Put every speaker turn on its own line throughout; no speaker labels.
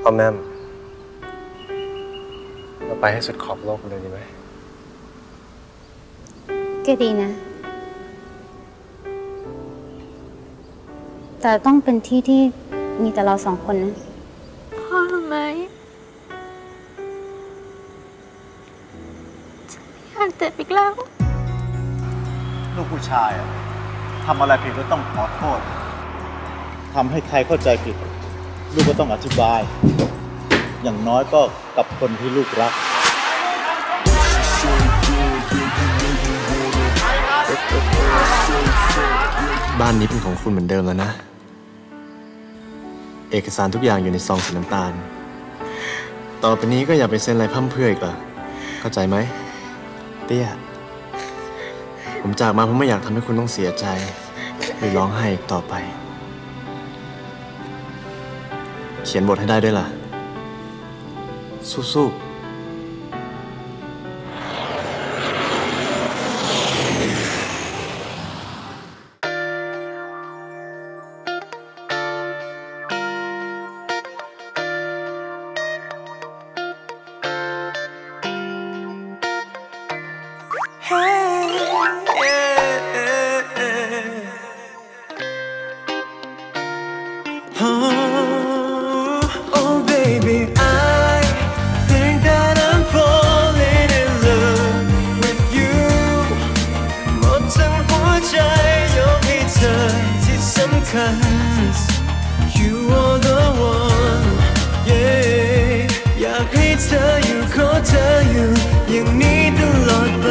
อแม่มเราไปให้สุดขอบโลกกันเลยดีไหม
ก็ดีนะแต่ต้องเป็นที่ที่มีแต่เราสองคนนะ
พ่อรู้ไหมฉันไม่อยากเจ็บอีกแล้ว
ลูกผู้ชายทำอะไรผิดก็ต้องขอโทษทำให้ใครเข้าใจผิดลูกก็ต้องอธิบายอย่างน้อยก็กับคนที่ลูกรัก
บ้านนี้เป็นของคุณเหมือนเดิมแล้วนะเอกสารทุกอย่างอยู่ในซองสีน้ำตาลต่อไปนี้ก็อย่าไปเซ็นอะไรพั่มเพรื่ออีกล่ะเข้าใจไหมเตี้ยผมจากมาเพราะไม่อยากทำให้คุณต้องเสียใจหรือร้องไห้อีกต่อไปเขียนบทให้ได้ด้วยล่ะสู้ๆ
You are the one yeah อยากให้เธออยู่ขอเธออยู่อย่างนี้ตลอดไป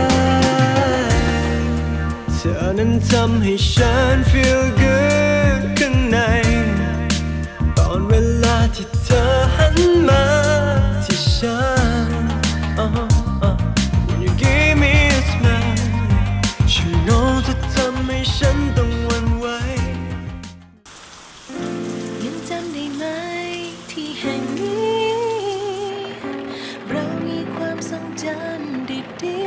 เธอนั้นทำให้ฉัน feel good ข้างในตอนเวลาที่เธอหันมาที่ฉัน When you give me a smile you know จะทำให้ฉันต้องหวั่นไหว
ยังจำได้ไหมที่แห่งนี้เรามีความทรงจำดี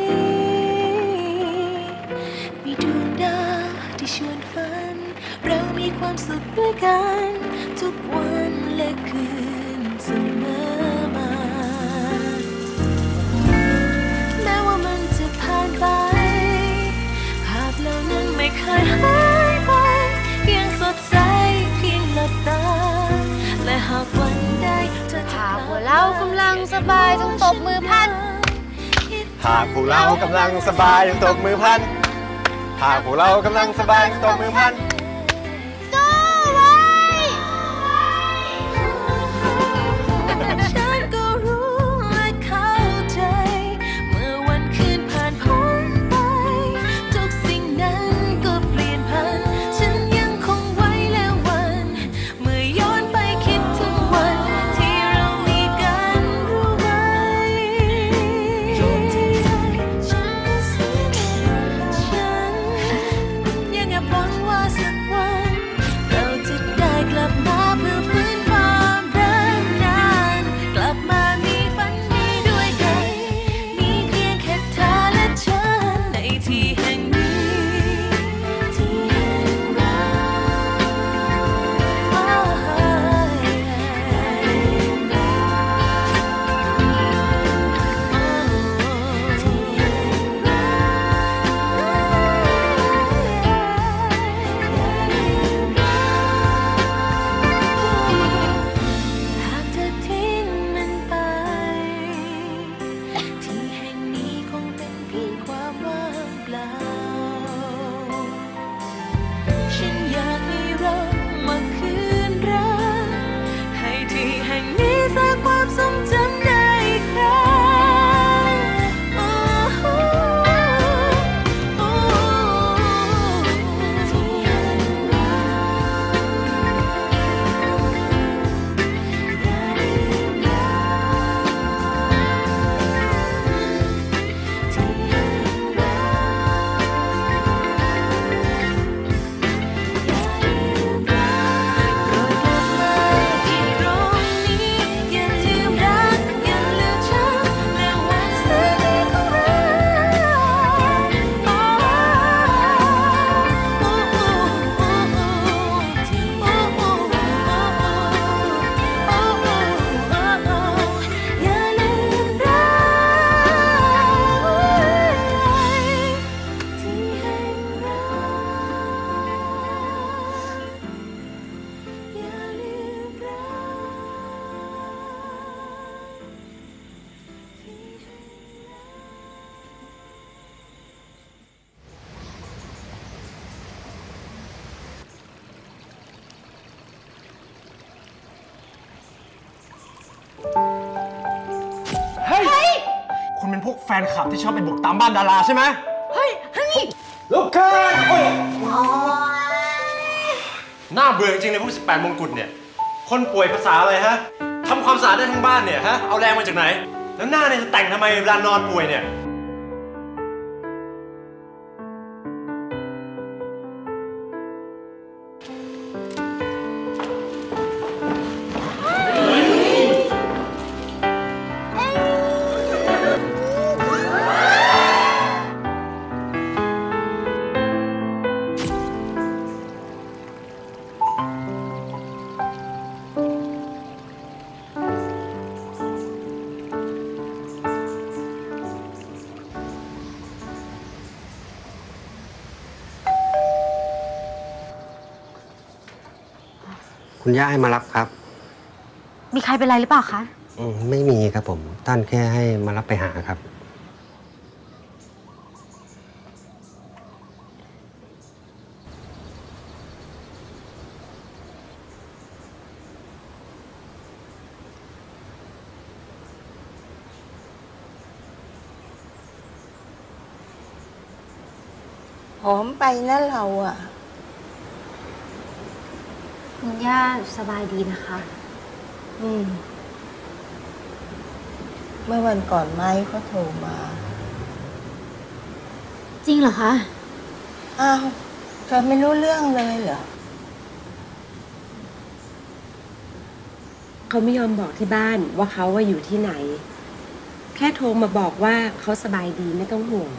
ๆมีดวงดาวที่ชวนฝันเรามีความสุขด้วยกันทุกวันและคืนเสมอมาแม้ว่ามันจะผ่านไปภาพเหล่านั้นไม่เคยหายไปยังสดใสเพียงหลับตาและหากวันใดเธอจะกลับมาเรากำลังสบายจงตบมือพัน
หากพวกเรากำลังสบายจงตบมือพันหากพวกเรากำลังสบายจงตบมือพัน
ฉันก็รู้และเข้าใจเมื่อวันคืนผ่านพ้นไปทุกสิ่งนั้นก็เปลี่ยนผันฉันยังคงไว้และวันเมื่อย้อนไปคิดถึงวันที่เรามีกันรู้ไหมฉันยังแอบหวังว่าสักวันเราจะได้กลับมาเพื่อฟื้นความรักนั้นกลับมามีฝันดีด้วยกันมีเพียงแค่เธอและฉันในที่แห่งนี้ที่แห่งเราหากเธอทิ้งมันไปที่แห่งนี้คงเป็นเพียงความว่างเปล่าฉันอยากให้เรามาคืนรักให้ที่แห่งนี้สร้างความทรงจำได้อีกครั้งที่แห่งเราอย่าลืมเราที่แห่งเราอย่าลืมเราโปรดกลับมาที่ตรงนี้อย่าลืมเรา
เฮ้ย คุณเป็นพวกแฟนคลับที่ชอบไปบุกตามบ้านดาราใช่ไหมเฮ้ยลุกขึ้นน่าเบื่อจริงๆเลยพวก18 มงกุฎเนี่ย คนป่วยภาษาอะไรฮะทำความสะอาดได้ทั้งบ้านเนี่ยฮะ เอาแรงมาจากไหน แล้วหน้าเนี่ยจะแต่งทำไมเวลานอนป่วยเนี่ย
คุณย่าให้มารับครับ
มีใครเป็นไรหรือเปล่าคะ
ไม่มีครับผมท่านแค่ให้มารับไปหาครับ
หอมไปนะเราอ่ะ
คุณย่าสบายดีนะคะ
เมื่อวันก่อนไม้เขาโทรมา
จริงเหรอคะ
อ้าวเธอไม่รู้เรื่องเลยเหรอ
เขาไม่ยอมบอกที่บ้านว่าเขาว่าอยู่ที่ไหน แค่โทรมาบอกว่าเขาสบายดีไม่ต้องห่วง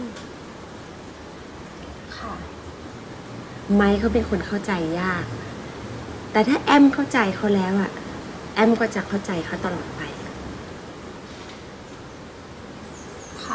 ค่ะ
ไม้เขาเป็นคนเข้าใจยาก แต่ถ้าแอมเข้าใจเขาแล้วอะแอมก็จะเข้าใจเขาตลอดไป
ค่ะ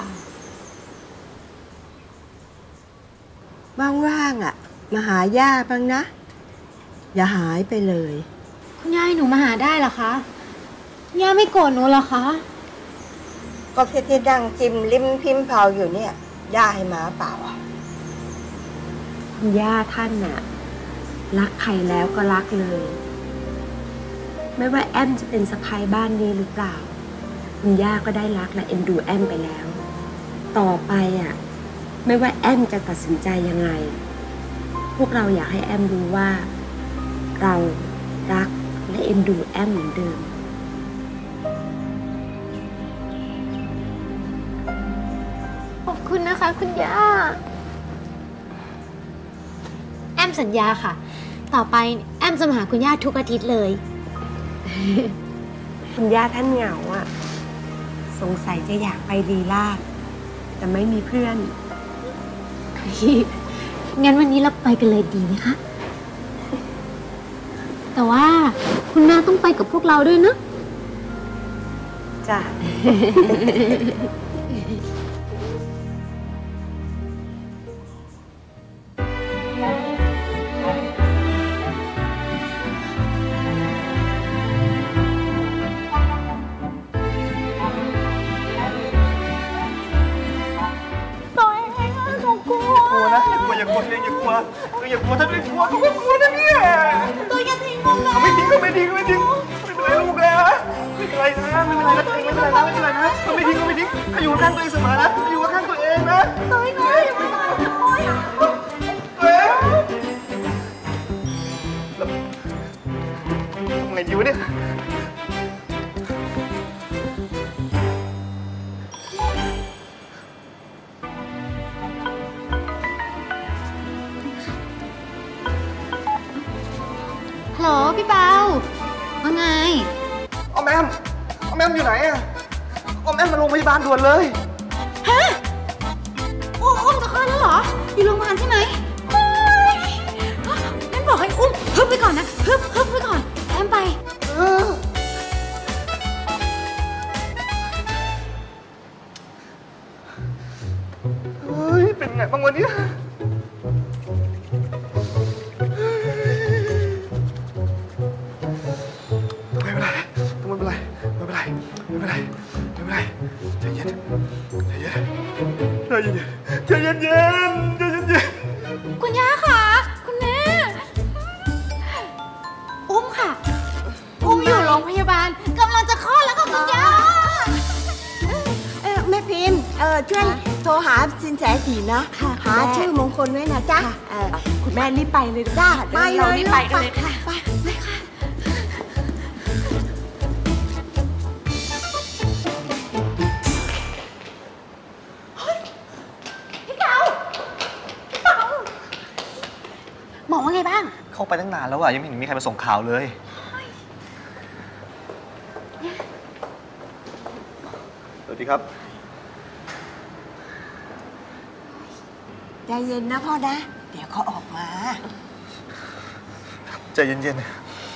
ว่างๆอ่ะ มาหาย่าบ้างนะ อย่าหายไปเลย
คุณย่าให้หนูมาหาได้เหรอคะคุณย่าไม่โกรธหนูเหรอคะ
ก็แค่ที่ดังจิ้มลิ้มพิมพ์เผาอยู่เนี่ย ย่าให้มาเปล่าอ่ะ
คุณย่าท่านน่ะรักใครแล้วก็รักเลย ไม่ว่าแอมจะเป็นสะใภ้บ้านนี้หรือเปล่าคุณย่าก็ได้รักและเอ็นดูแอมไปแล้ว ต่อไปอ่ะไม่ว่าแอมจะตัดสินใจยังไง พวกเราอยากให้แอมรู้ว่า เรารักและเอ็นดูแอมเหมือนเดิม
ขอบคุณนะคะ คุณย่า แอมสัญญาค่ะ ต่อไปแอมจะมาหาคุณย่าทุกอาทิตย์เลย
คุณย่าท่านเหงาอ่ะสงสัยจะอยากไปลีลาศแต่ไม่มีเพื่อน
งั้นวันนี้เราไปกันเลยดีไหมคะ แต่ว่าคุณแม่ต้องไปกับพวกเราด้วยนะ
จ้ะ
กลัวนะอย่ากลัวอย่ากลัวเองอย่ากลัวอย่ากลัวถ้าไม่กลัวก็ไม่กลัวนะเนี่ยตัวอย่าทิ้งเราเลยไม่ทิ้งไม่เป็นไรลูกนะไม่เป็นไรนะไม่เป็นไรนะไม่เป็นไรนะไม่ทิ้งอยู่ข้างตัวเองเสมอนะอยู่ข้างตัวเองนะตัวเองตัวเองทำไงดีวะเนี่ย
ฮัลโหลพี่เปาว่าไง
ออมแอมอยู่ไหนอะออมแอมมาโรงพยาบาลด่วนเลย
ฮะ โอ้มจะคลอดแล้วเหรอ อยู่โรงพยาบาลใช่ไหมเฮ้ยงั้นบอกให้อุ้มฮึบไปก่อนนะฮึบไปก่อนแอมไป
เฮ้ย เป็นไงบ้างวันนี้ไม่เป็นไรใจเย็น
คุณย่าค่ะ คุณแม่ อุ้มค่ะ อุ้มอยู่โรงพยาบาลกำลังจะคลอด
ช่วยโทรหาสินแสถีนะ
ค่ะ
หาชื่อมงคลไว้นะจ๊ะ
คุณแม่รีบไปเลย
จ้าไป
เรา
เลย
รีบไปกันเลยค่ะ
ไปค่ะ
หมอว่าไงบ้าง
เข้าไปตั้งนานแล้วอะยังไม่เห็นมีใครมาส่งข่าวเลย สวัสดีครับ
ใจเย็นนะพ่อนะ เดี๋ยวเขาออกมา
ใจเย็นๆ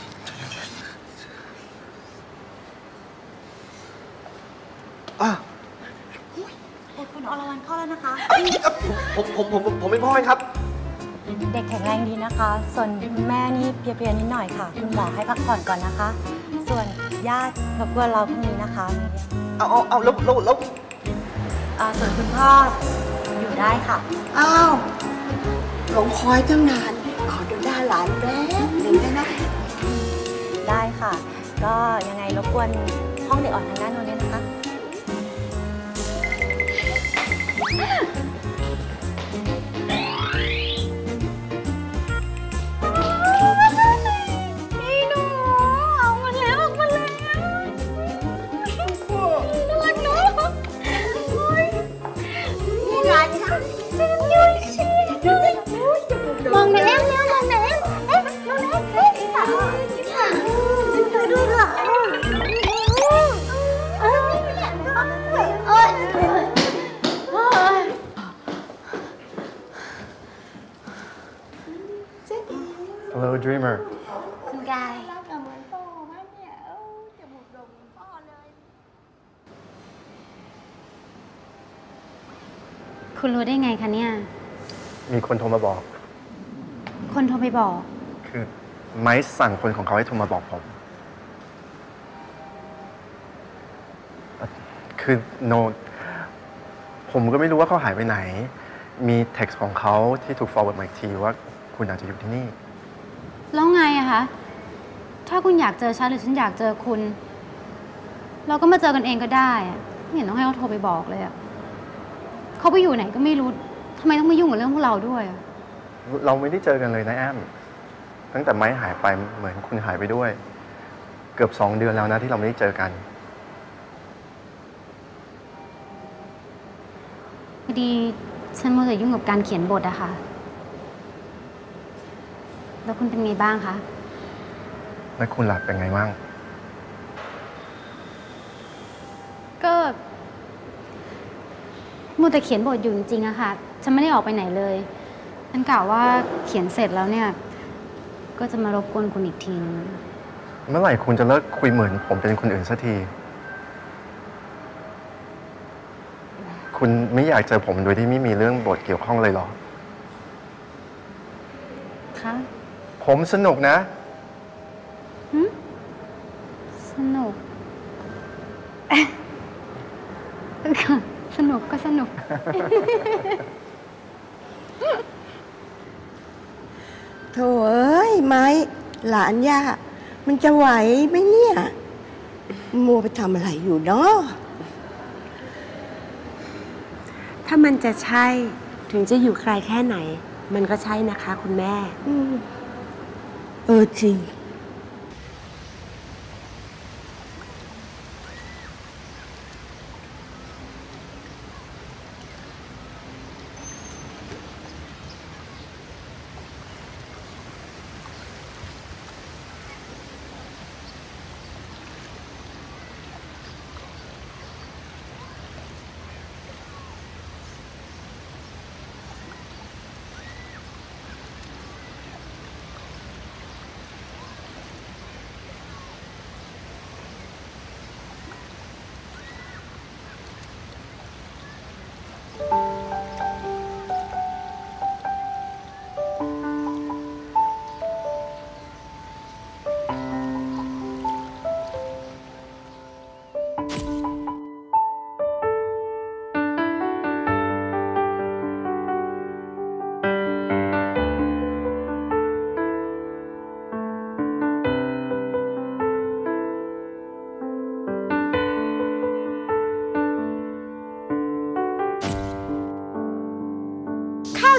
อ่ะ
คุณอรวรรณเข้าแล้วนะคะ
ผมเป็นพ่อเองครับ
เด็กแข็งแรงดีนะคะ ส่วนคุณแม่นี่เพลียๆนิดหน่อยค่ะ คุณหมอให้พักผ่อนก่อนนะคะ ส่วนญาติรบกวนเราพรุ่งนี้นะคะ
เอาแล้ว
ส่วนคุณพ่ออยู่ได้ค่ะ
อ้าวหลงคอยตั้งนาน ขอดูหน้าหลานแป๊บหนึ่งได้ไหม
ได้ค่ะ ก็ยังไงรบกวนห้องเด็กอ่อนทางด้านโน้นด้วยนะคะ
นี่หนูออกมาแล้วน่ารักเนอะ
นี่หลานค่ะ
มองในแอมแล้วมองในแอมเอ๊ะมองในแอมเอ๊ะดูเถอะโอ๊ย
Hello Dreamer
คุณกายคุณรู้ได้ไงคะเนี่ย
มีคนโทรมาบอก
คนโทรไปบอก
คือไม้สั่งคนของเขาให้โทรมาบอกผม คือโนผมก็ไม่รู้ว่าเขาหายไปไหน มีเท็กซ์ของเขาที่ถูก forward มาอีกทีว่าคุณอาจจะอยู่ที่นี่
แล้วไงอะคะ ถ้าคุณอยากเจอฉันหรือฉันอยากเจอคุณ เราก็มาเจอกันเองก็ได้อะไม่เห็นต้องให้เขาโทรไปบอกเลยอะเขาไปอยู่ไหนก็ไม่รู้ทำไมต้องมายุ่งกับเรื่องพวกเราด้วยอะ
เราไม่ได้เจอกันเลยนะแอม ตั้งแต่ไม้หายไปเหมือนคุณหายไปด้วย เกือบ2 เดือนแล้วนะที่เราไม่ได้เจอกัน
พอดีฉันมัวแต่ยุ่งกับการเขียนบทอะค่ะ แล้วคุณเป็นไงบ้างคะ
แล้วคุณหลับเป็นไงบ้าง
ก็มัวแต่เขียนบทอยู่จริงๆอะค่ะ ฉันไม่ได้ออกไปไหนเลย ฉันกล่าวว่าเขียนเสร็จแล้วเนี่ย ก็จะมารบกวนคุณอีกทีนึง
เมื่อไหร่คุณจะเลิกคุยเหมือนผมเป็นคนอื่นสักที คุณไม่อยากเจอผมโดยที่ไม่มีเรื่องบทเกี่ยวข้องเลยเหรอ
คะ
ผมสนุกนะ
สนุก สนุกก็สนุก
โถเอ้ยไม้หลานย่ามันจะไหวไหมเนี่ย มัวไปทำอะไรอยู่เนาะ
ถ้ามันจะใช่ถึงจะอยู่ไกลแค่ไหน มันก็ใช่นะคะคุณแม่
จริง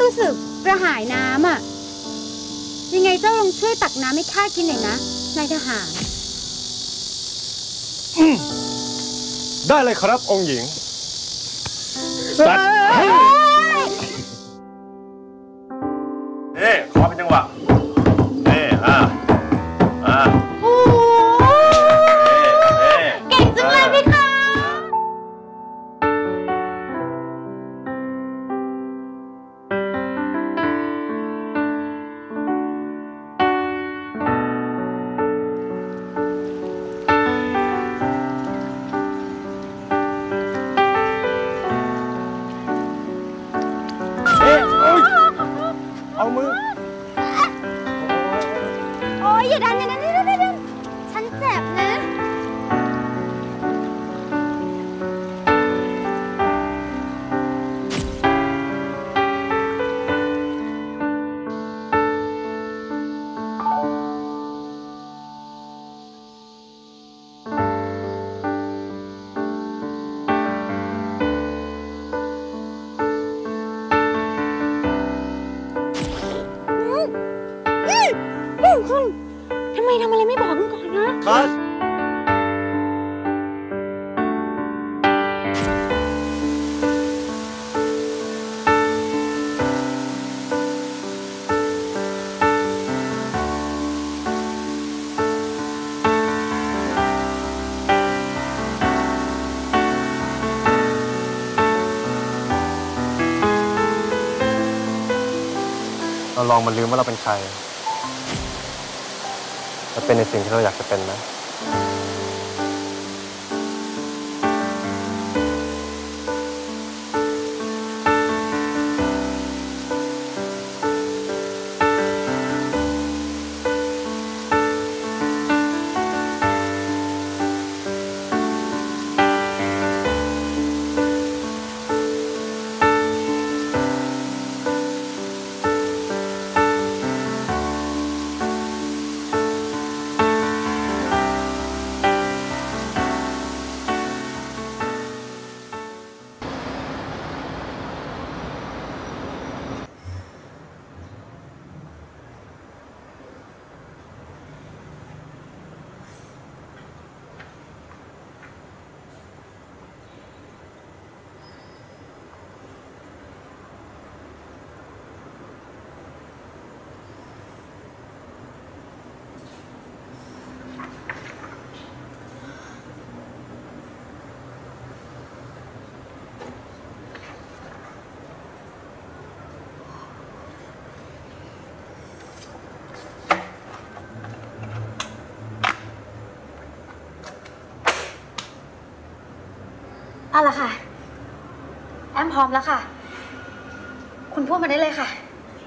รู้สึกกระหายน้ำอะยังไงเจ้าลองช่วยตักน้ำให้ข้ากินหน่อยนะนายทหาร
ได้เลยครับองค์หญิงขอเป็นจังหวะ
โอ้เก่งจังเลยพี่คะ
เอามือ
โอ้ยอย่าดันอย่างนั้นดิฉันเจ็บนะ คุณทำไมทำอะไรไม่บอกกันก่อนนะ
เราลองมาลืมว่าเราเป็นใครและเป็นในสิ่งที่เราอยากจะเป็นนะ
เอาล่ะค่ะแอมพร้อมแล้วค่ะคุณพูดมาได้เลยค่ะ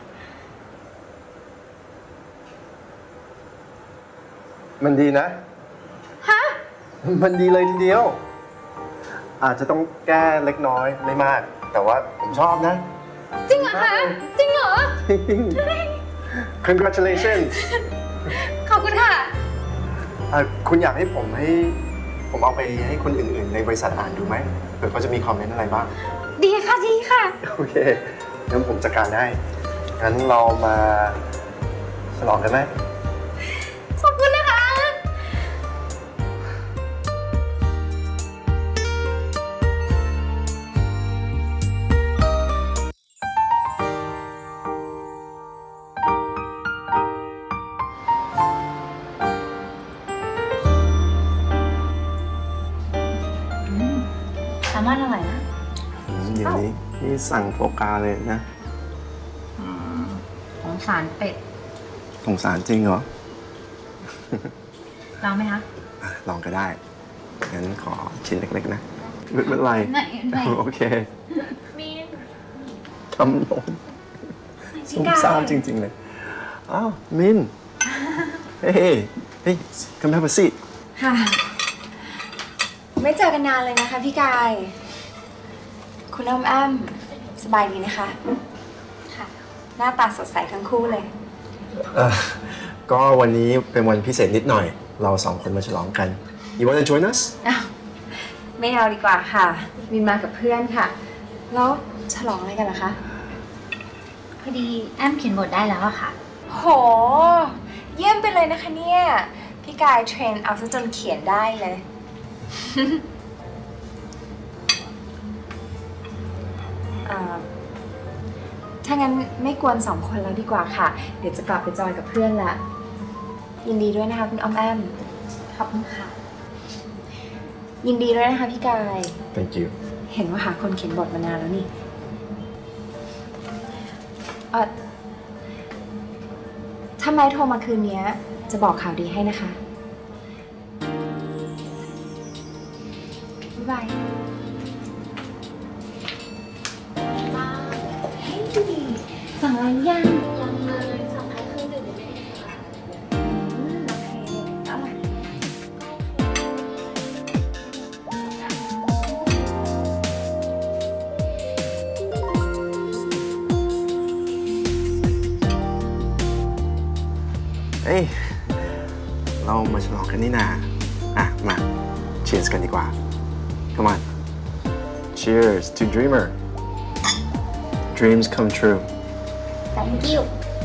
มันดีนะ
ฮะ
มันดีเลยทีเดียวอาจจะต้องแก้เล็กน้อยไม่มากแต่ว่าผมชอบนะ
จริงเหรอคะจริงเหรอ
Congratulations
ขอบคุณค่ะ
คุณอยากให้ผมเอาไปให้คนอื่นๆในบริษัทอ่านดูไหมเผื่อเขาจะมีคอมเมนต์อะไรบ้าง
ดีค่ะดีค่ะ
โอเคงั้นผมจัดการได้งั้นเรามาฉลองกันไหม
ขอบคุณนะคะ
แซลมอนอร่อยนะ
อย่างนี้นี่สั่งโฟกาเลยนะ
สงสารเป็ด
สงสารจริงเหรอ
ลองไหมคะ
ลองก็ได้งั้นขอชิ้นเล็กๆนะไม่เป็นไรโอเค
มีน
ทำนมสงสารจริงๆเลยอ้าวมินเฮ้ย come have a seat
ค่ะไม่เจอกันนานเลยนะคะพี่กายคุณอ้ำสบายดีนะคะค่ะหน้าตาสดใสทั้งคู่เลย
ก็วันนี้เป็นวันพิเศษนิดหน่อยเราสองคนมาฉลองกัน You wanna join us
ไม่เอาดีกว่าค่ะมินมากับเพื่อนค่ะแล้วฉลองอะไรกันล่ะคะ
อดีแอมเขียนบทได้แล้วอะค่ะ
โหเยี่ยมไปเลยนะคะเนี่ยพี่กายเทรนเอาซะจนเขียนได้เลย ถ้างั้นไม่กวน2 คนแล้วดีกว่าค่ะเดี๋ยวจะกลับไปจอยกับเพื่อนละยินดีด้วยนะคะคุณอ้อมแอมขอบคุณค่ะยินดีด้วยนะคะพี่กาย
Thank you
เห็นว่าหาคนเขียนบทมานานแล้วนี่ทำไมโทรมาคืนนี้จะบอกข่าวดีให้นะคะบ๊ายบายเฮ้ยสั่งอะไรยังเลยสั่งแค่เครื่องดื่มได้ไหมคะโอเคอร่อย
เฮ้ยเรามาฉลองกันนี่นามา cheers กันดีกว่า Come on Cheers to dreamer Dreams come true
Thank you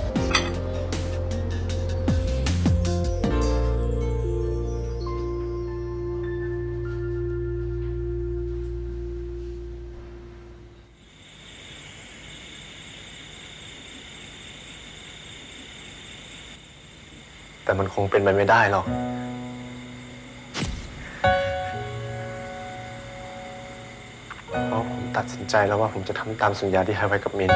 แต่มันคงเป็นไปไม่ได้หรอกเพราะผมตัดสินใจแล้วว่าผมจะทำตามสัญญาที่ให้ไว้กับมิน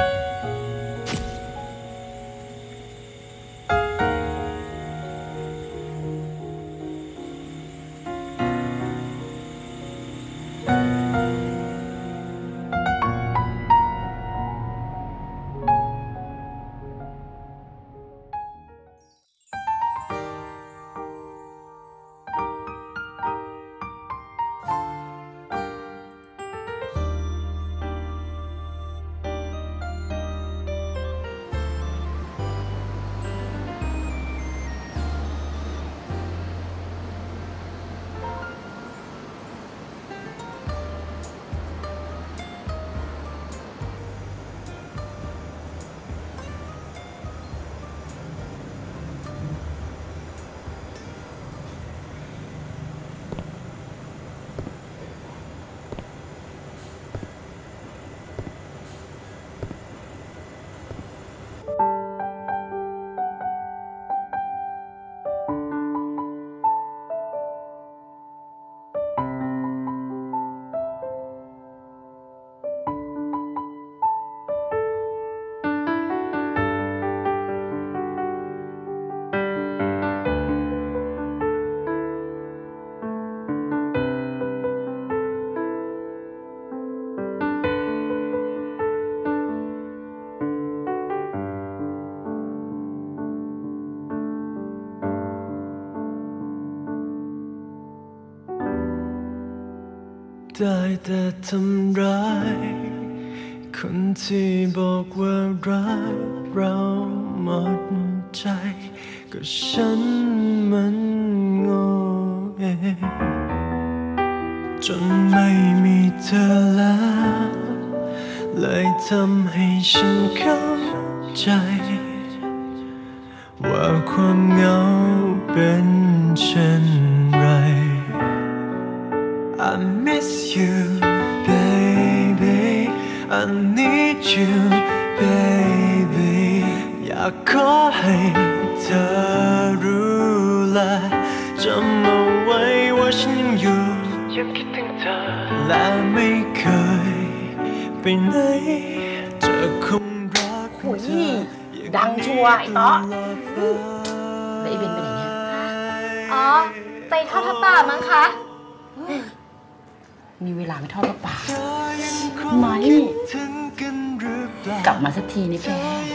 ได้แต่ทำร้ายคนที่บอกว่ารักเราหมดใจก็ฉันมันโง่เองจนไม่มีเธอแล้วเลยทำให้ฉันเข้าใจว่าความเหงาเป็นเช่นไรI miss you, baby. I need you, baby. อยากขอให้เธอรู้และจำเอาไว้ว่าฉันยังอยู่ยังคิดถึงเธอและไม่เคยไปไหนจะคงรักเธอ
ดังชัวร์ไอ้ต๊อแล้วไอ้เบนไปไหนเนี่ย
อ๋อไปทอดผ้าป่ามั้งคะ
มีเวลาไปทอดผ้าป่าไม่กลับมาสักทีนี่แก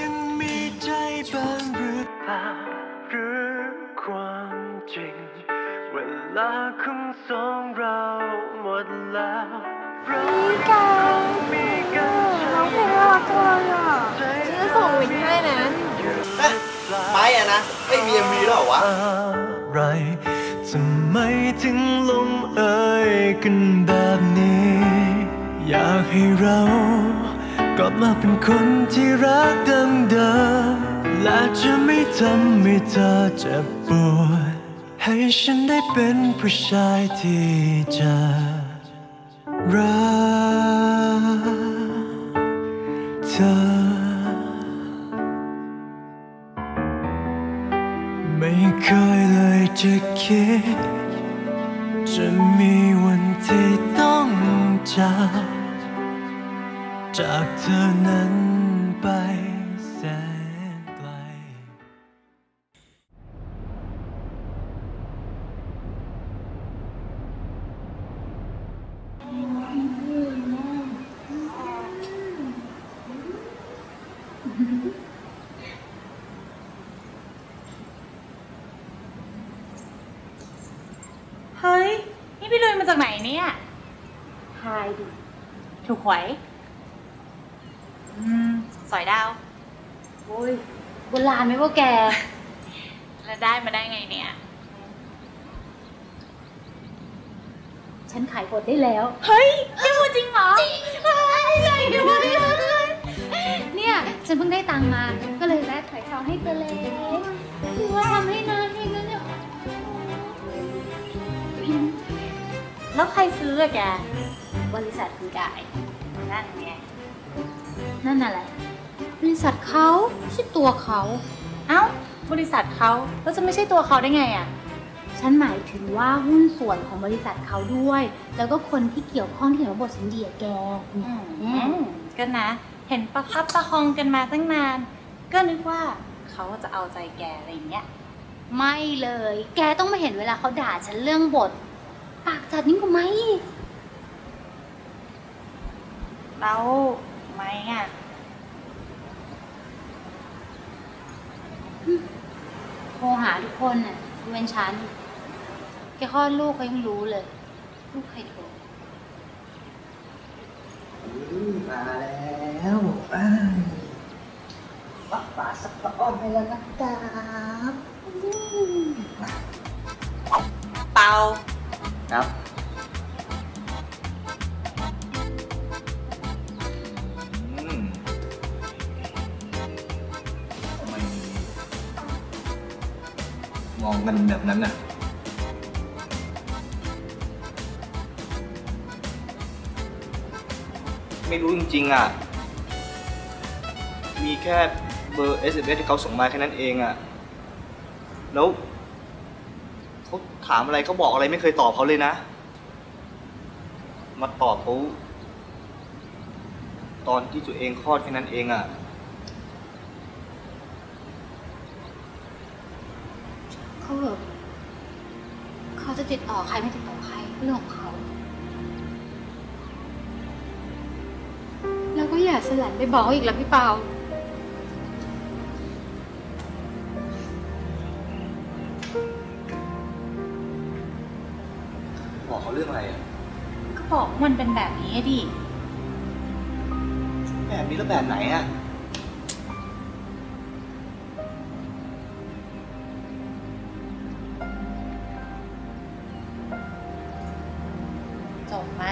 เวลาของสองเราหมดแล้ว
พี่กายน้องเพลงน่ารักจังเลยอ่ะฉันจะส่งวินให้นะ
ไปอะนะไม่มีMVแล้วเหรอวะ
ไรทำไมถึงลงเอ่ยกันแบบนี้อยากให้เรากลับมาเป็นคนที่รักดังเดิมและจะไม่ทำให้เธอเจ็บปวดให้ฉันได้เป็นผู้ชายที่จะรักเธอไม่เคยเลยจะคิดจะมีวันที่ต้องจากเธอนั้นไปแสนไกล
เฮ้ย นี่พี่ลุยมาจากไหนเนี่ยทายดิ ถูกหวยสอยดาวโอ้ยโบราณไหมพวกแก แล้วได้มาได้ไงเนี่ย
ฉันขายบทได้แล้ว
เฮ้ยพี่พูดจริงเหรอ จริงเลยเดี๋ยว
เนี่ย ฉันเพิ่งได้ตังค์มา ก็เลยแวะขายทองให้ตัวเล็กคือว่าทำให้นานให้แล้วเนี่ย
แล้วใครซื้ออะแก
บริษัทคุณกาย
นั่นไง
นั่นอะไร บริษัทเขาไม่ใช่ตัวเขา
เอ้า บริษัทเขาแล้วจะไม่ใช่ตัวเขาได้ไงอะ
ฉันหมายถึงว่าหุ้นส่วนของบริษัทเขาด้วย แล้วก็คนที่เกี่ยวข้องที่เห็นว่าบทสัญญาแก
ก็นะ เห็นประคับประคองกันมาตั้งนาน ก็นึกว่าเขาจะเอาใจแกอะไรอย่างเงี้ย
ไม่เลย แกต้องมาเห็นเวลาเขาด่าฉันเรื่องบท ปากจัดยิ่งกว่าไหม
แล้วไม่อะ
โทรหาทุกคนน่ะเว้นฉัน แกคลอดลูกเขายังรู้เลย ลูกใครโทร
มาแล้วปักป่าสักกระอ้อมให้แล้วนะครับ
เปา
ครับทำไมมองกันแบบนั้นน่ะ
ไม่รู้จริงๆอ่ะมีแค่เบอร์ SMS ที่เขาส่งมาแค่นั้นเองอ่ะแล้วเขาถามอะไรเขาบอกอะไรไม่เคยตอบเขาเลยนะมาตอบเขาตอนที่ตัวเองคลอดแค่นั้นเองอ่ะ
เขาจะติดต่อใครไม่ติดต่อใครเรื่องของเขาแล้วก็อย่าสลันไปบอกอีกแล้วพี่เปา
บอกเขาเรื่องอะไรอ่ะ
ก็บอกมันเป็นแบบนี้ดิ
แบบนี้แล้วแบบไหนอ่ะ
จบไหม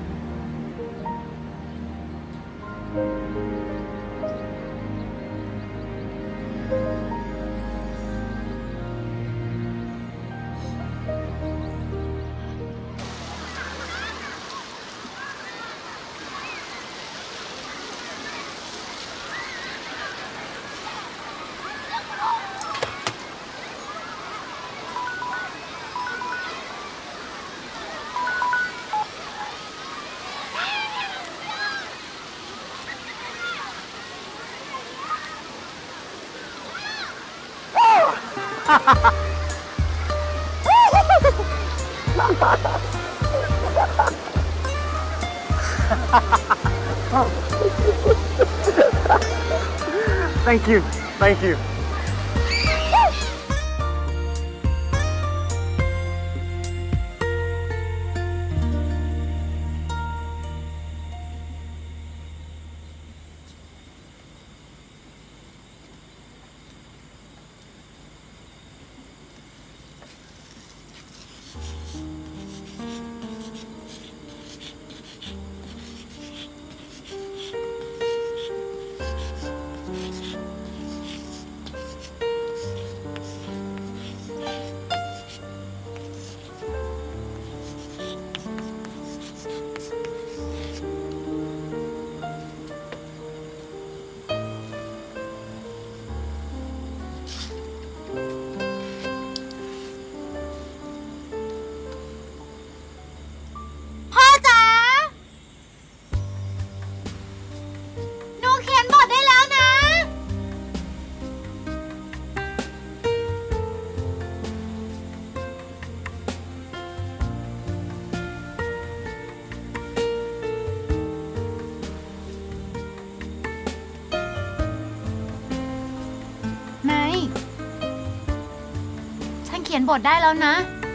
Thank you. Thank you.
ขียนบทได้แล้วนะ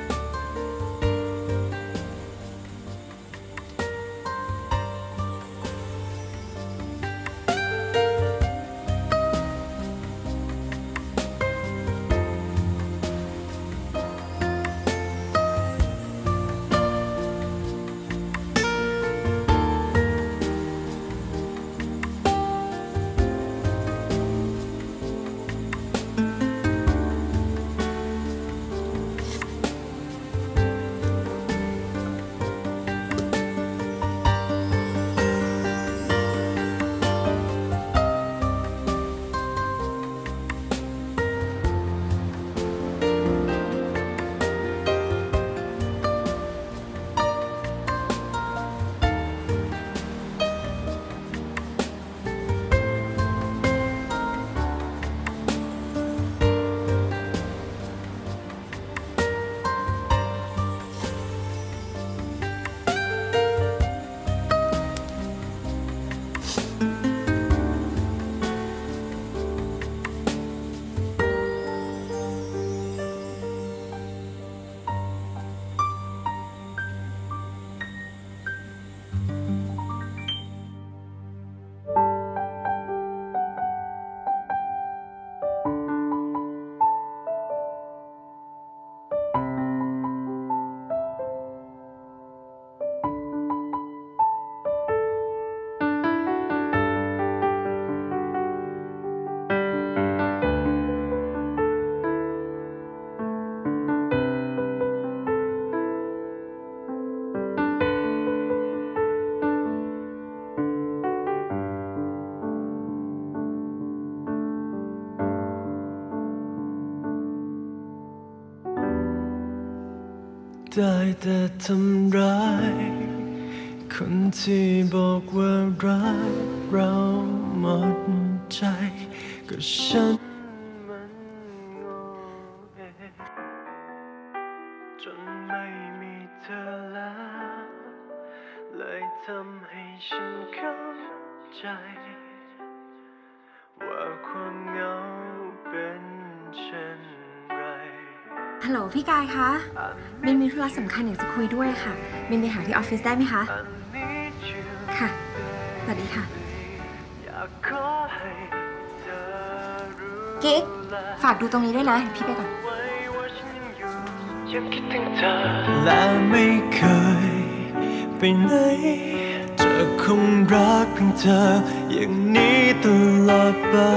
ได้แต่ทำร้ายคนที่บอกว่ารักเราหมดใจก็ฉันมันโง่เองจนไม่มีเธอแล้วเลยทำให้ฉันเข้าใจว่าความเหงาเป็นเช่นไร
ฮัลโหลพี่กายคะบินมีธุระสำคัญอยากจะคุยด้วยค่ะบินไปหาที่ออฟฟิศได้ไหมคะค่ะสวัสดีค่ะกิ๊กฝากดูตรงนี้ด้วยนะพี่ไปก่อน
และไม่เคยไปไหนจะคงรักเพียงเธออย่างนี้ตลอดไป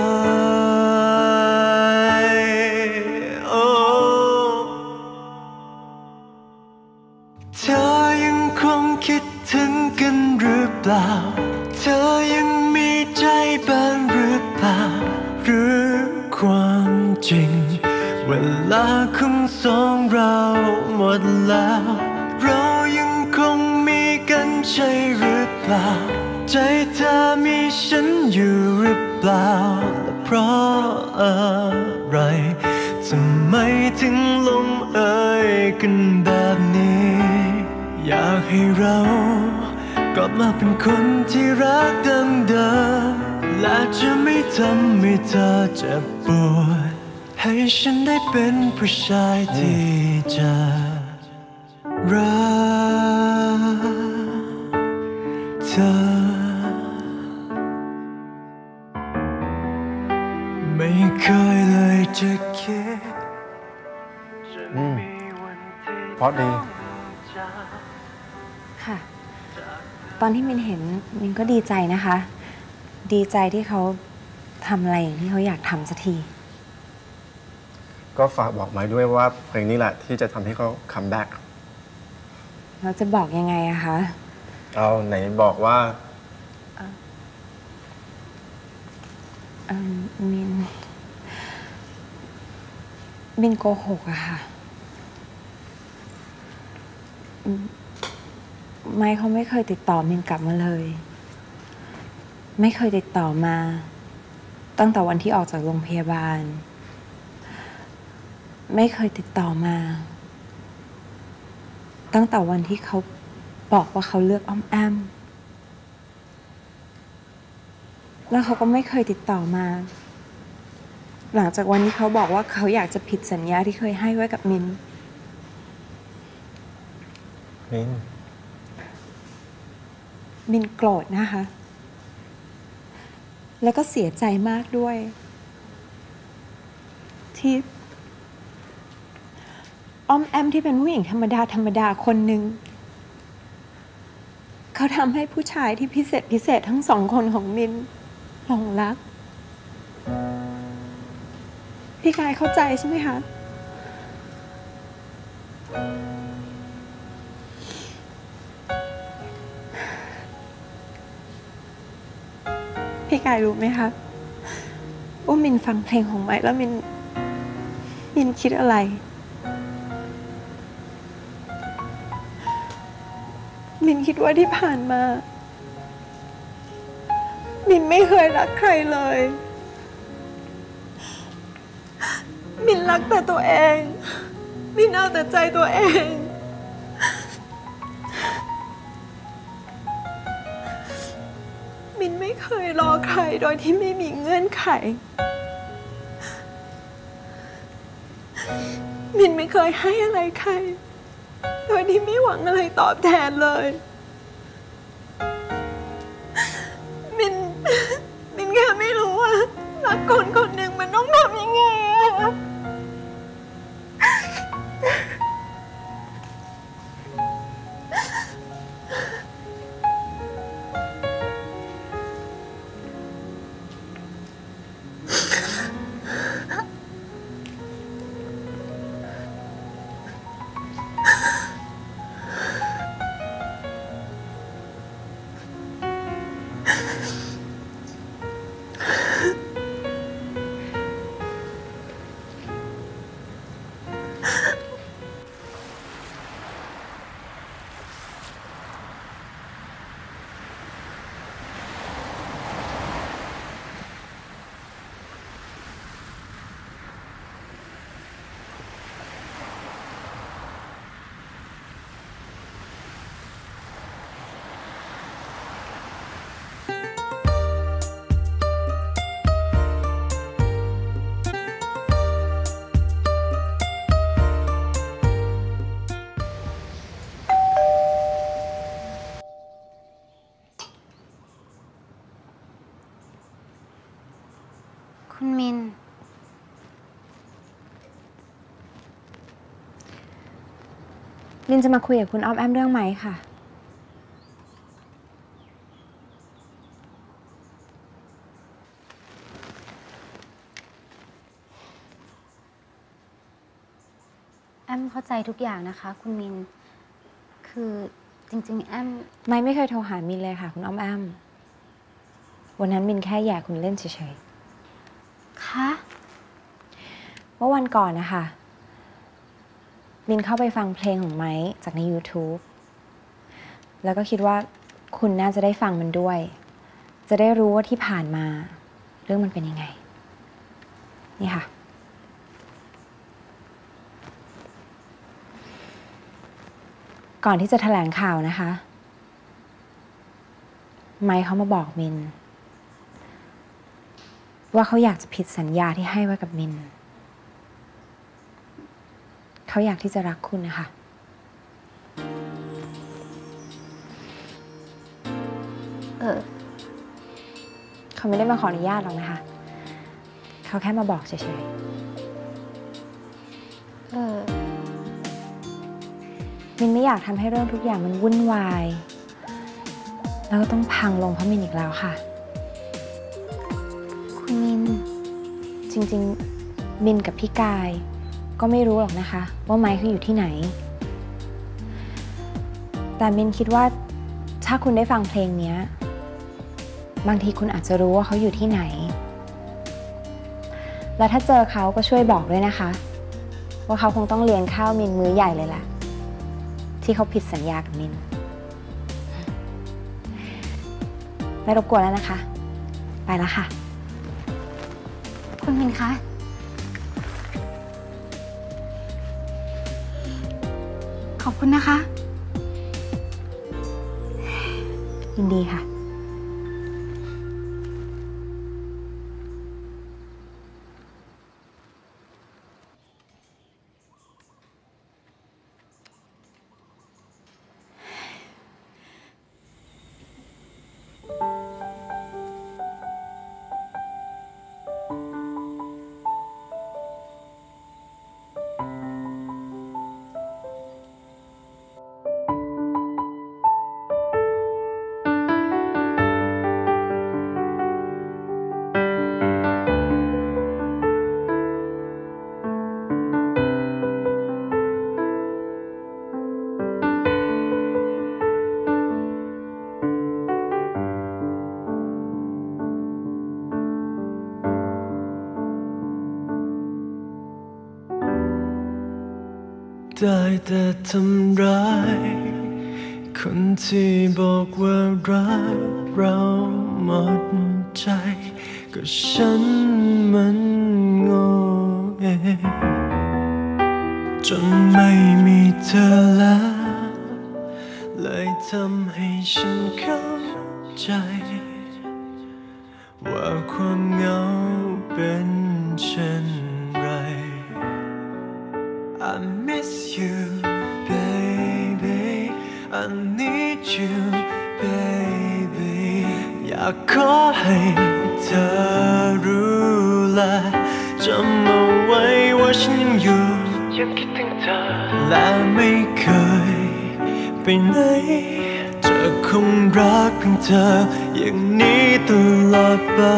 เธอยังคงคิดถึงกันหรือเปล่าเธอยังมีใจบ้างหรือเปล่าหรือความจริงเวลาของสองเราหมดแล้วเรายังคงมีกันใช่หรือเปล่าใจเธอมีฉันอยู่หรือเปล่าและเพราะอะไรทำไมถึงลงเอยกันแบบนี้อยากให้เรากลับมาเป็นคนที่รักดังเดิมและจะไม่ทำให้เธอเจ็บปวดให้ฉันได้เป็นผู้ชายที่จะรักเธอไม่เคยเลยจะคิด
เพราะดี
ค่ะตอนที่มินเห็นมินก็ดีใจนะคะดีใจที่เขาทำอะไรอย่างที่เขาอยากทำสักที
ก็ฝากบอกไม้ด้วยว่าเพลงนี้แหละที่จะทำให้เขาคัมแบ็ก
เราจะบอกยังไงอะคะ
เอาไหนบอกว่า
มินโกหกอะค่ะไม้เขาไม่เคยติดต่อมินกลับมาเลยไม่เคยติดต่อมาตั้งแต่วันที่ออกจากโรงพยาบาลไม่เคยติดต่อมาตั้งแต่วันที่เขาบอกว่าเขาเลือกอ้อมแอมแล้วเขาก็ไม่เคยติดต่อมา
หลังจากวันที่เขาบอกว่าเขาอยากจะผิดสัญญาที่เคยให้ไว้กับมิน มินโกรธนะคะ แล้วก็เสียใจมากด้วย ที่อ้อมแอมที่เป็นผู้หญิงธรรมดาคนหนึ่งเขาทำให้ผู้ชายที่พิเศษทั้งสองคนของมินหลงรัก พี่กายเข้าใจใช่ไหมคะพี่กายรู้ไหมคะว่ามินฟังเพลงของไม้แล้วมินคิดอะไรมินคิดว่าที่ผ่านมามินไม่เคยรักใครเลยมินรักแต่ตัวเองมินเอาแต่ใจตัวเองมินไม่เคยรอใครโดยที่ไม่มีเงื่อนไขมินไม่เคยให้อะไรใครโดยที่ไม่หวังอะไรตอบแทนเลยมินแค่ไม่รู้ว่ารักคนคนหนึ่งมันต้องทำยังไงอะ
คุณมิน
ลินจะมาคุยกับคุณอ้อมแอมเรื่องไหมค่ะ
แอมเข้าใจทุกอย่างนะคะคุณมินคือจริงๆแอม
ไม่เคยโทรหามินเลยค่ะคุณอ้อมแอมวันนั้นมินแค่แย่คุณเล่นเฉยๆ
คะ
เมื่อวันก่อนนะคะมินเข้าไปฟังเพลงของไม้จากใน YouTube แล้วก็คิดว่าคุณน่าจะได้ฟังมันด้วย จะได้รู้ว่าที่ผ่านมาเรื่องมันเป็นยังไงนี่ค่ะก่อนที่จะแถลงข่าวนะคะไม้เขามาบอกมินว่าเขาอยากจะผิดสัญญาที่ให้ไว้กับมินเขาอยากที่จะรักคุณนะคะเขาไม่ได้มาขออนุญาตหรอกนะคะเขาแค่มาบอกเฉยๆมินไม่อยากทำให้เรื่องทุกอย่างมันวุ่นวายแล้วก็ต้องพังลงเพราะมินอีกแล้วค่ะคุณมินจริงๆมินกับพี่กายก็ไม่รู้หรอกนะคะว่าไมค์เขาอยู่ที่ไหนแต่มินคิดว่าถ้าคุณได้ฟังเพลงนี้บางทีคุณอาจจะรู้ว่าเขาอยู่ที่ไหนแล้วถ้าเจอเขาก็ช่วยบอกด้วยนะคะว่าเขาคงต้องเลี้ยงข้าวมินมื้อใหญ่เลยแหละที่เขาผิดสัญญากับมินไม่รบกวนแล้วนะคะไปแล้วค่ะ
คุณมินคะขอบคุณนะคะ
ยินดีค่ะ
ได้แต่ทำร้ายคนที่บอกว่ารักเราหมดใจก็ฉันมันโง่เองจนไม่มีเธอแล้วเลยทำให้ฉันเข้าใจว่าความเหงาเป็นเช่นไร I miss you baby I need you baby อยากขอให้เธอรู้และจำเอาไว้ว่าฉันยังอยู่ยังคิดถึงเธอและไม่เคยไปไหนจะคงรักเพียงเธออย่างนี้ตลอดไป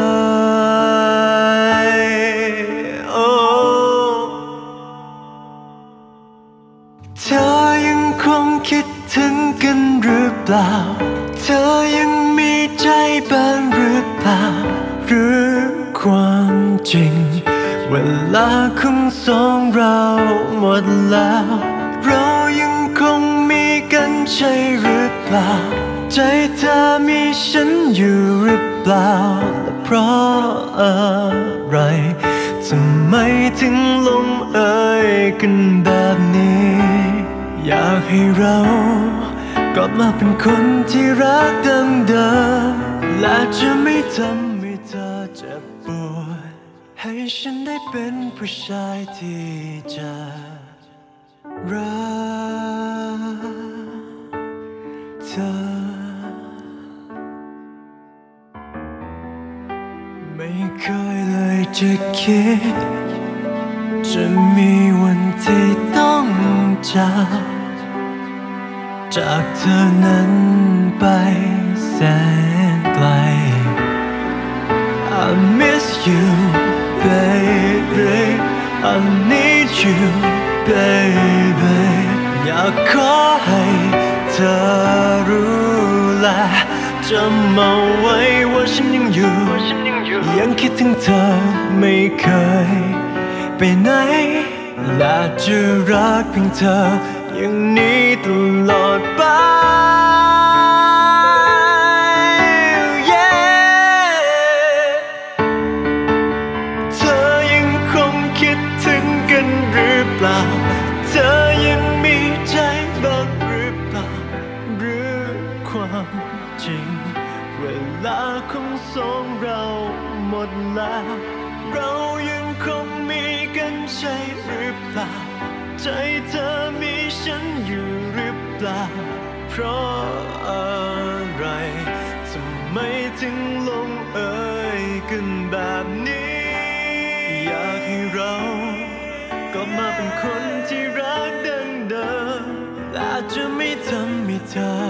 เธอยังคงคิดถึงกันหรือเปล่าเธอยังมีใจบ้างหรือเปล่าหรือความจริงเวลาของสองเราหมดแล้วเรายังคงมีกันใช่หรือเปล่าใจเธอมีฉันอยู่หรือเปล่าและเพราะอะไรทำไมถึงลงเอยกันแบบนี้อยากให้เรากลับมาเป็นคนที่รักดังเดิมและจะไม่ทำให้เธอเจ็บปวดให้ฉันได้เป็นผู้ชายที่จะรักเธอไม่เคยเลยจะคิดจะมีวันที่ต้องจากเธอนั้นไปแสนไกล I miss you baby I need you baby อยากขอให้เธอรู้และจำเอาไว้ว่าฉันยังอยู่ยังคิดถึงเธอไม่เคยไปไหนและจะรักเพียงเธออย่างนี้ตลอดไปเธอยังคงคิดถึงกันหรือเปล่าเธอยังมีใจบ้างหรือเปล่าหรือความจริงเวลาของสองเราหมดแล้วเรายังคงมีกันใช่หรือเปล่าใจเธอมีฉันอยู่หรือเปล่าเพราะอะไรทำไมถึงลงเอยกันแบบนี้อยากให้เรากลับมาเป็นคนที่รักดังเดิมและจะไม่ทำให้เธอ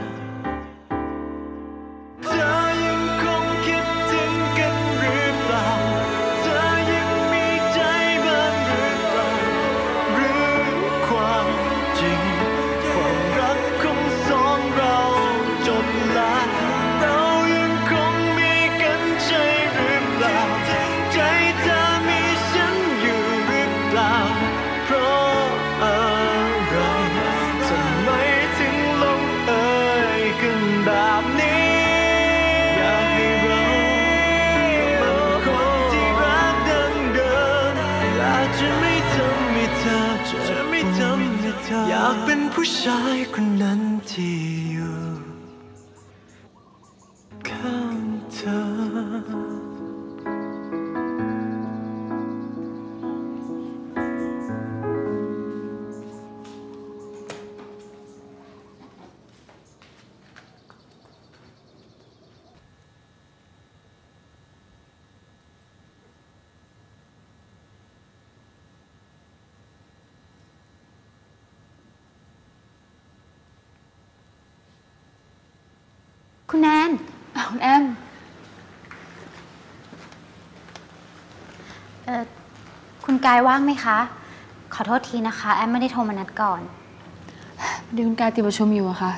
ยังคงคิดถึงกันหรือเปล่าเธอยังมีใจบ้างหรือเปล่าหรือความจริงความรักของสองเราจบแล้วเรายังคงมีกันใช่หรือเปล่าใจเธอมีฉันอยู่หรือเปล่าเพราะอะไรทำไมถึงลงเอยกันแบบนี้อยากเป็นผู้ชายคนนั้นที่อยู่ข้างเธอ
คุณแนน
คุณแอม
คุณกายว่างไหมคะขอโทษทีนะคะแอมไม่ได้โทรมานัดก่อน
ดีคุณกายติดประชุมอยู่อะค่ะ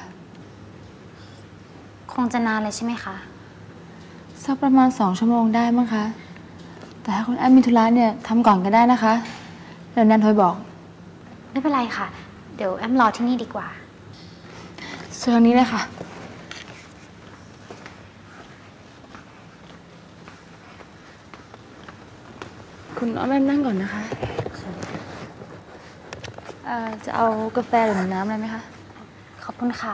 คงจะนานเลยใช่ไหมคะ
สักประมาณ2 ชั่วโมงได้มั้งคะแต่ถ้าคุณแอมมีธุระเนี่ยทำก่อนก็ได้นะคะเดี๋ยวแนนโทรบอก
ไม่เป็นไรค่ะ เดี๋ยวแอมรอที่นี่ดีกว่า
เชิญนี้เลยค่ะ คุณอ้อมแอมนั่งก่อนนะคะจะเอากาแฟหรือน้ำอะไรไหมคะ
ขอบคุณค่ะ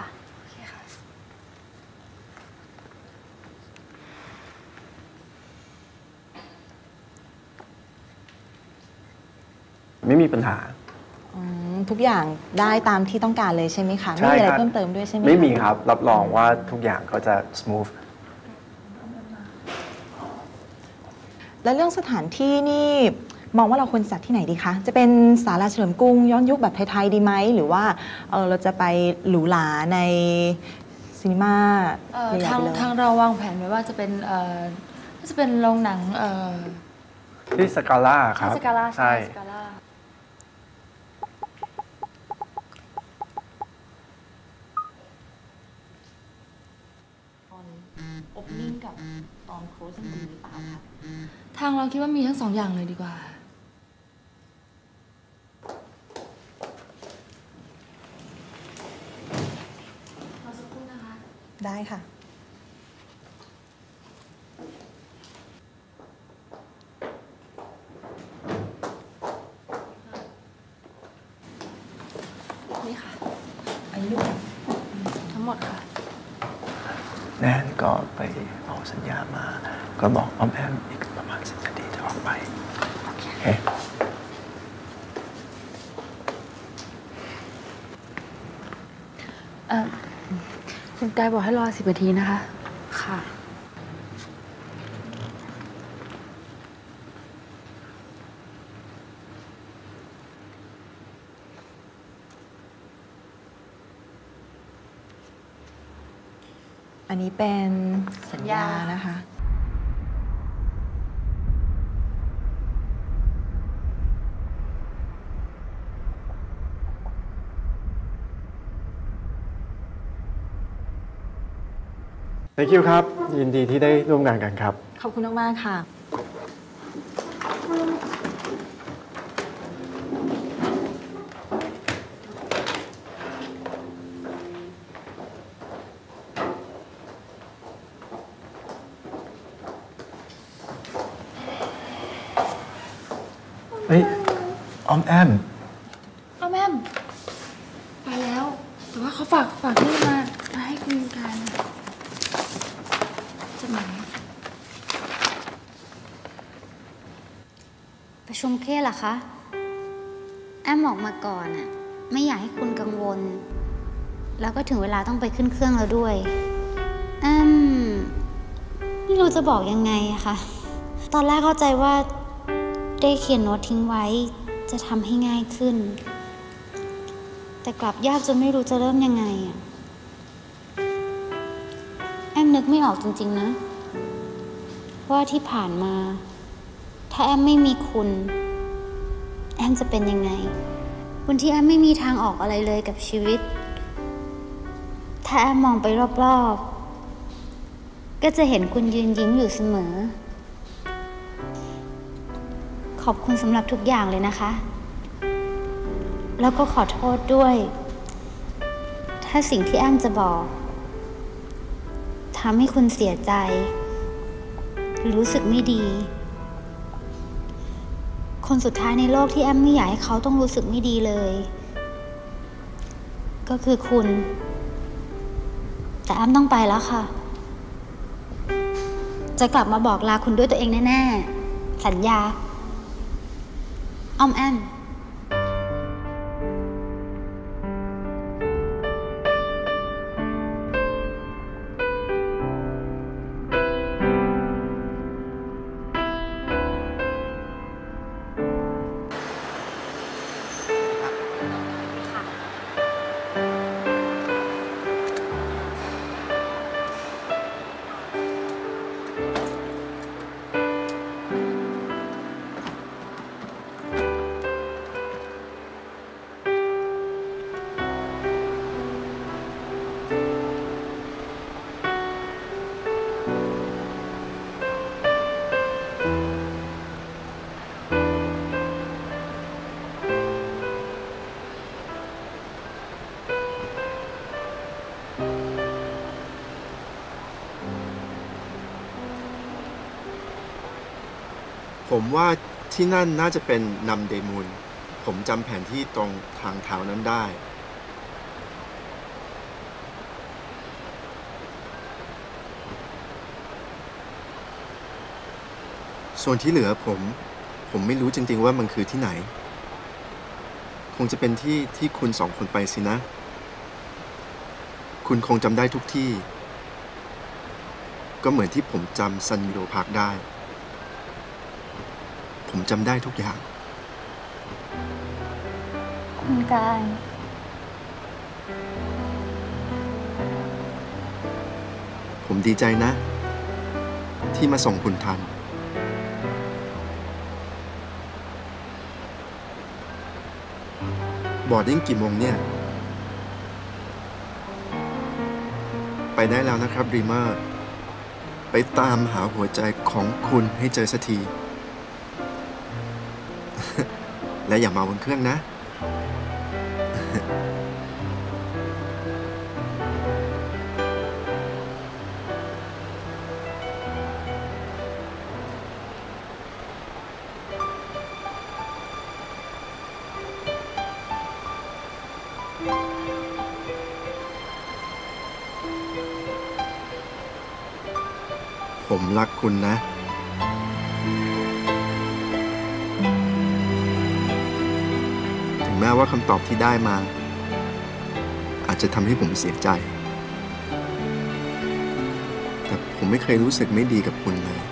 ไม่มีปัญหา
ทุกอย่างได้ตามที่ต้องการเลยใช่ไหมคะ
ใช่
ไม่มีอะไร
ครับ
เพิ่มเติมด้วยใช่ไหม
ไม่มี
คะ
ครับ รับรองว่าทุกอย่างก็จะ smooth
แล้วเรื่องสถานที่นี่มองว่าเราควรจัดที่ไหนดีคะ จะเป็นศาลาเฉลิมกรุงย้อนยุคแบบไทยๆดีไหมหรือว่าเราจะไปหรูหราในซีนีมาใหญ่ๆไปเลย
ทางเราวางแผนไว้ว่าจะเป็นโรงหนัง
ที่สกาล่าครับ
สกาล่า
ใช่
สกาล่า
โอเพนนิ่งกับตอนโคลซิ่งดีหรือเปล่าคะ
ทางเราคิดว่ามีทั้งสองอย่างเลยดีกว่า
ได้ค่ะ
นี่ค่ะ อันนี้ทั้งหมดค่ะ
แนนก็ไปเอาสัญญามา ก็บอกอ้อมแอมอีกประมาณ10 นาทีจะออกไป โอเค
คุณกายบอกให้รอ10 นาทีนะคะ
ค่ะ
อันนี้เป็นสัญญานะคะ
Thank you ครับ ยินดีที่ได้ร่วมงานกันครับ
ขอบคุณมากๆค่ะ
เฮ้ยอ้อมแอม
เอาแม่มไปแล้ว แต่ว่าเขาฝากนี่มาให้คุณกันจะไหน
ประชุมเครียดเหรอคะ แอมออกมาก่อนอะไม่อยากให้คุณกังวล แล้วก็ถึงเวลาต้องไปขึ้นเครื่องแล้วด้วย แอมไม่รู้จะบอกยังไงอะค่ะ ตอนแรกเข้าใจว่าได้เขียนโน้ตทิ้งไว้จะทำให้ง่ายขึ้น แต่กลับยากจนไม่รู้จะเริ่มยังไงอะแอมนึกไม่ออกจริงๆนะ ว่าที่ผ่านมา ถ้าแอมไม่มีคุณ แอมจะเป็นยังไงวันที่แอมไม่มีทางออกอะไรเลยกับชีวิต ถ้าแอมมองไปรอบๆก็จะเห็นคุณยืนยิ้มอยู่เสมอ ขอบคุณสำหรับทุกอย่างเลยนะคะ แล้วก็ขอโทษด้วย ถ้าสิ่งที่แอมจะบอกทำให้คุณเสียใจหรือรู้สึกไม่ดี คนสุดท้ายในโลกที่แอมไม่อยากให้เขาต้องรู้สึกไม่ดีเลย ก็คือคุณ แต่แอมต้องไปแล้วค่ะ จะกลับมาบอกลาคุณด้วยตัวเองแน่ๆสัญญาอ้อมแอม
ผมว่าที่นั่นน่าจะเป็นนำเดมูนผมจำแผนที่ตรงทางเท้านั้นได้ส่วนที่เหลือผมไม่รู้จริงๆว่ามันคือที่ไหนคงจะเป็นที่ที่คุณสองคนไปสินะคุณคงจำได้ทุกที่ก็เหมือนที่ผมจำซันมิโดพาร์คได้ผมจำได้ทุกอย่าง
คุณกาย
ผมดีใจนะที่มาส่งคุณทันบอร์ดดิ้งกี่โมงเนี่ยไปได้แล้วนะครับดรีมเมอร์ไปตามหาหัวใจของคุณให้เจอสักที และอย่ามาบนเครื่องนะ ผมรักคุณนะถึงแม้ว่าคำตอบที่ได้มาอาจจะทำให้ผมเสียใจแต่ผมไม่เคยรู้สึกไม่ดีกับคุณเลย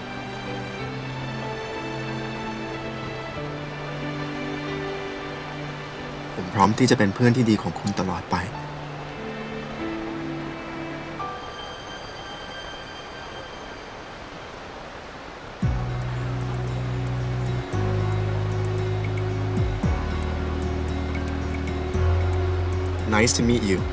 ผมพร้อมที่จะเป็นเพื่อนที่ดีของคุณตลอดไปNice to meet you.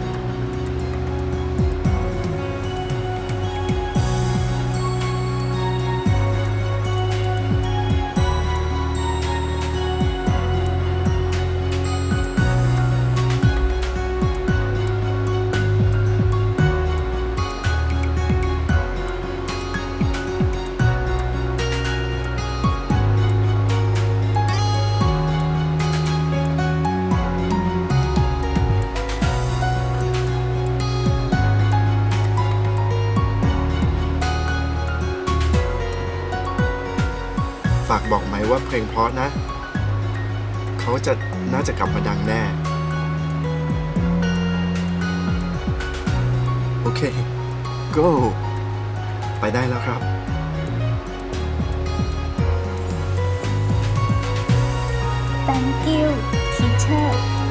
ฝากบอกไหมว่าเพลงเพราะนะเขาน่าจะกลับมาดังแน่โอเค go ไปได้แล้วครับ
Thank you teacher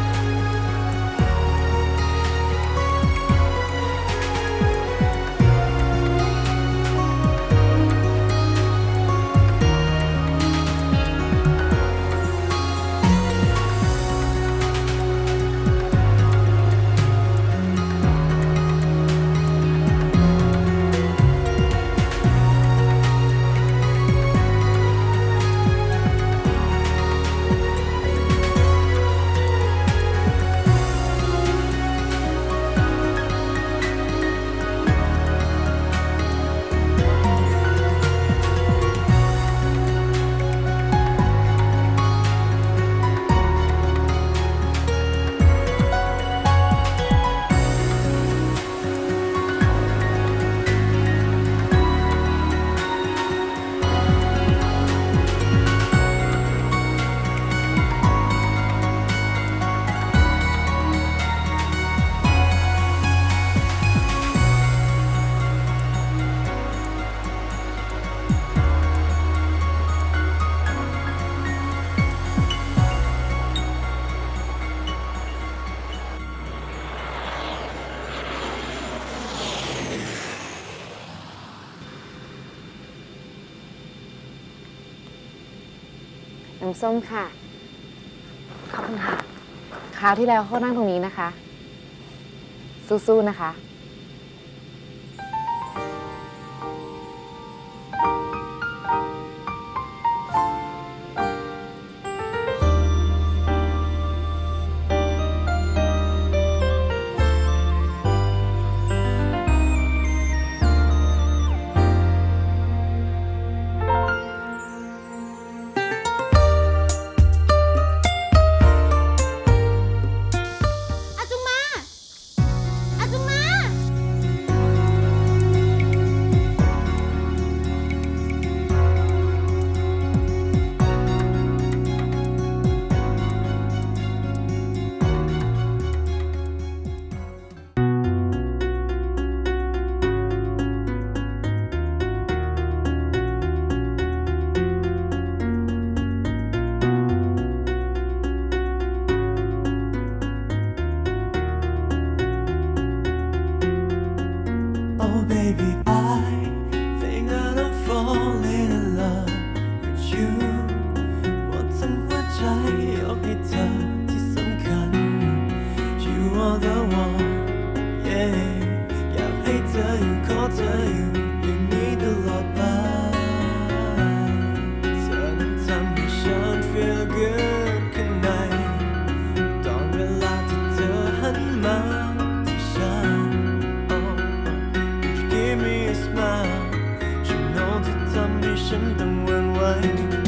น้ำส้มค่ะ ขอบคุณค่ะ คราวที่แล้วเขานั่งตรงนี้นะคะ สู้ๆนะคะ
baby I think that I'm falling in love with you ว่าทั้งหัวใจยกให้เธอที่สำคัญ You are the one yeah อยากให้เธออยู่ขอเธออยู่อย่างนี้ตลอดไปเธอนั้นทำให้ฉัน feel good ข้างในตอนเวลาที่เธอหันมาที่ฉัน Give me a smile ฉันโน้ที่ทำให้ฉันต้องหวั่นไหว